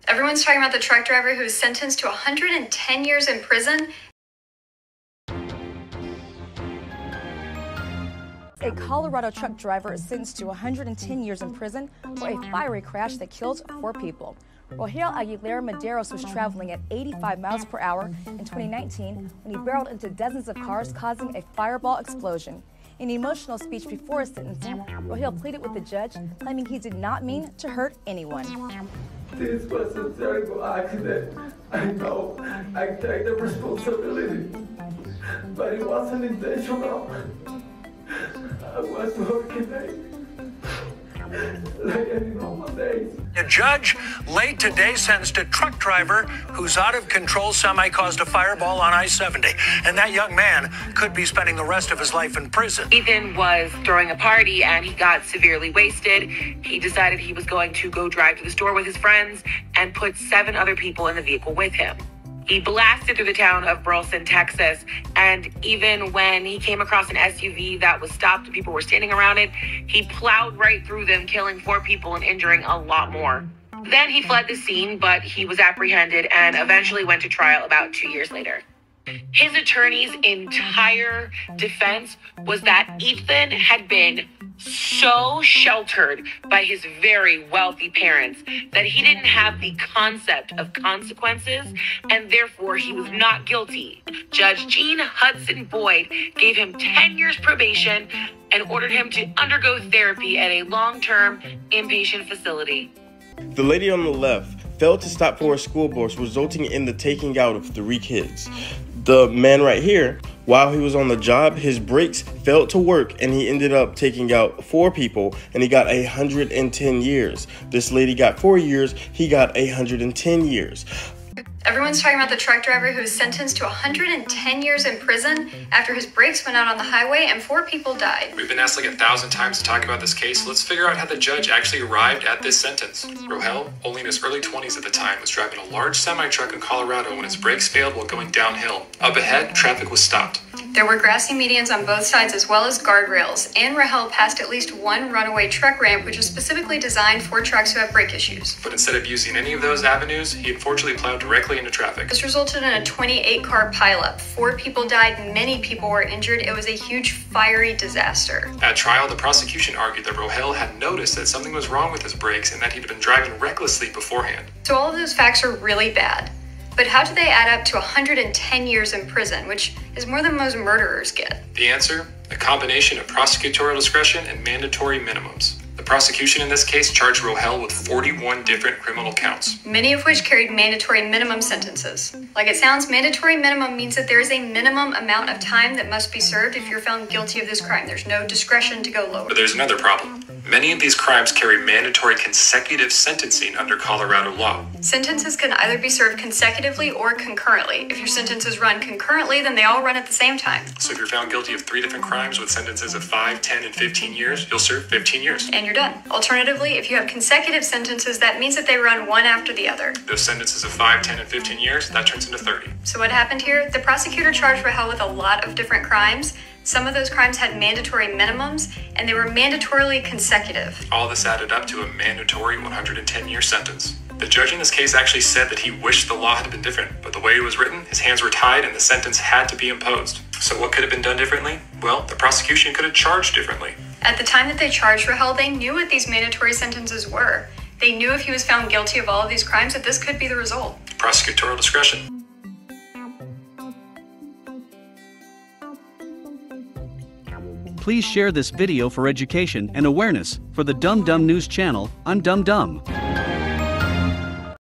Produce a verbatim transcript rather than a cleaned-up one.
Everyone's talking about the truck driver who was sentenced to one hundred ten years in prison. A Colorado truck driver is sentenced to one hundred ten years in prison for a fiery crash that killed four people. Rohel Aguilera Medeiros was traveling at eighty-five miles per hour in twenty nineteen when he barreled into dozens of cars, causing a fireball explosion. In an emotional speech before his sentencing, Rohel pleaded with the judge, claiming he did not mean to hurt anyone. This was a terrible accident. I know. I take the responsibility. But it wasn't intentional. I was working late. Like any normal days. A judge late today sentenced a truck driver whose out-of-control semi caused a fireball on I seventy. And that young man could be spending the rest of his life in prison. Ethan was throwing a party and he got severely wasted. He decided he was going to go drive to the store with his friends and put seven other people in the vehicle with him. He blasted through the town of Burleson, Texas, and even when he came across an S U V that was stopped and people were standing around it, he plowed right through them, killing four people and injuring a lot more. Then he fled the scene, but he was apprehended and eventually went to trial about two years later. His attorney's entire defense was that Ethan had been so sheltered by his very wealthy parents that he didn't have the concept of consequences, and therefore he was not guilty. Judge Gene Hudson Boyd gave him ten years probation and ordered him to undergo therapy at a long-term inpatient facility. The lady on the left failed to stop for a school bus, resulting in the taking out of three kids. The man right here, while he was on the job, his brakes failed to work and he ended up taking out four people and he got one hundred ten years. This lady got four years, he got one hundred ten years. Everyone's talking about the truck driver who was sentenced to one hundred ten years in prison after his brakes went out on the highway and four people died. We've been asked like a thousand times to talk about this case, so let's figure out how the judge actually arrived at this sentence. Rohel, only in his early twenties at the time, was driving a large semi-truck in Colorado when his brakes failed while going downhill. Up ahead, traffic was stopped. There were grassy medians on both sides as well as guardrails, and Rohel passed at least one runaway truck ramp, which is specifically designed for trucks who have brake issues. But instead of using any of those avenues, he unfortunately plowed directly into traffic. This resulted in a twenty-eight car pileup. Four people died, many people were injured. It was a huge fiery disaster. At trial, the prosecution argued that Rohel had noticed that something was wrong with his brakes and that he'd been driving recklessly beforehand. So all of those facts are really bad. But how do they add up to one hundred ten years in prison, which is more than most murderers get? The answer? A combination of prosecutorial discretion and mandatory minimums. The prosecution in this case charged Rohel with forty-one different criminal counts, many of which carried mandatory minimum sentences. Like it sounds, mandatory minimum means that there is a minimum amount of time that must be served if you're found guilty of this crime. There's no discretion to go lower. But there's another problem. Many of these crimes carry mandatory consecutive sentencing under Colorado law. Sentences can either be served consecutively or concurrently. If your sentences run concurrently, then they all run at the same time. So if you're found guilty of three different crimes with sentences of five, ten, and fifteen years, you'll serve fifteen years. And you're done. Alternatively, if you have consecutive sentences, that means that they run one after the other. Those sentences of five, ten, and fifteen years, that turns into thirty. So what happened here? The prosecutor charged Rohel with a lot of different crimes. Some of those crimes had mandatory minimums, and they were mandatorily consecutive. All this added up to a mandatory one hundred ten year sentence. The judge in this case actually said that he wished the law had been different, but the way it was written, his hands were tied and the sentence had to be imposed. So what could have been done differently? Well, the prosecution could have charged differently. At the time that they charged Rohel, they knew what these mandatory sentences were. They knew if he was found guilty of all of these crimes that this could be the result. Prosecutorial discretion. Please share this video for education and awareness for the Dumb Dumb News channel on Dumb Dumb.